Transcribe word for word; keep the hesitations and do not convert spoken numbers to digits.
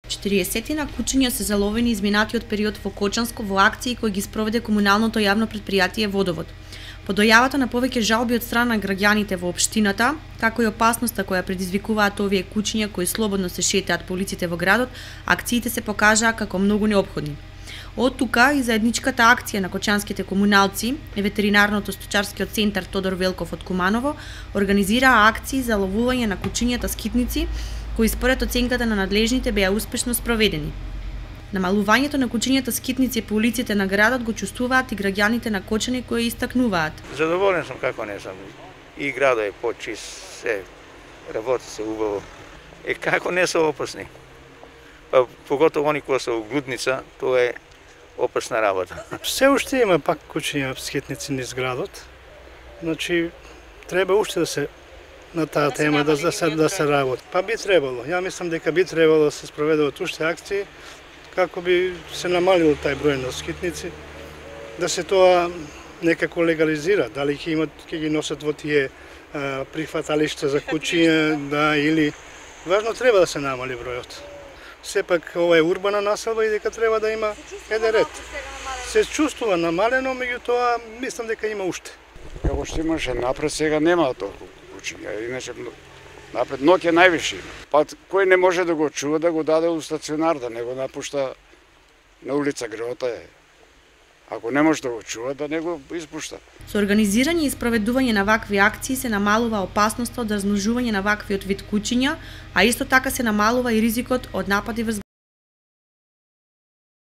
четириесеттина кучиња се заловени изминатиот период во Кочанско во акции кои ги спроведе комуналното јавно предпријатие Водовод. По дојавата на повеќе жалби од страна на граѓаните во општината, како и опасноста која предизвикуваат овие кучиња кои слободно се шетаат по улиците во градот, акциите се покажаа како многу неопходни. Од тука и заедничката акција на кочанските комуналци и ветеринарното сточарскиот центар Тодор Велков од Куманово организираа акции за ловување на кучињата скитници, кои според оценката на надлежните беа успешно спроведени. Намалувањето на кучињата скитници по улиците на градот го чувствуваат и граѓаните на Кочани кои истакнуваат. Задоволен сум како не сум. И градот е почист, се работи се убаво. Е како не се опасни. Па поготово они кои се во Глудница, тоа е опасна работа. Се уште има пак кучиња скитници низ градот. Значи треба уште да се на таа тема да, да, се, да се работи. Па би требало. Ја мислам дека би требало да се спроведуваат уште акции како би се намалил тај број на скитници, да се тоа некако легализира, дали ќе имат ќе ги носат во тие а, прифаталишта за кучиња, да, или важно треба да се намали бројот. Сепак ова е урбана населба и дека треба да има еден ред. Се чувствува намалено, меѓутоа мислам дека има уште. Како што имаше напред, сега нема толку кучиња, иначе напред ноќе највише има. Па кој не може да го чува, да го даде у стационар, да не го напушта на улица Греота е. Ако не може да го чува, да не го испушта. Со организирање и спроведување на вакви акции се намалува опасноста од размножување на ваквиот вид кучиња, а исто така се намалува и ризикот од напади врз